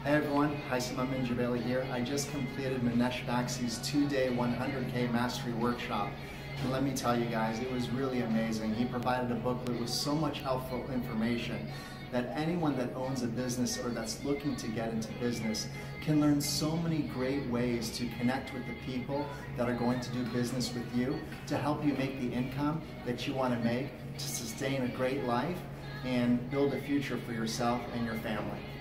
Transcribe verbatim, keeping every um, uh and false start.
Hey everyone, heissam and jebailey here. I just completed Minesh Baxi's two-day one hundred K Mastery Workshop. And let me tell you guys, it was really amazing. He provided a booklet with so much helpful information that anyone that owns a business or that's looking to get into business can learn so many great ways to connect with the people that are going to do business with you to help you make the income that you want to make to sustain a great life and build a future for yourself and your family.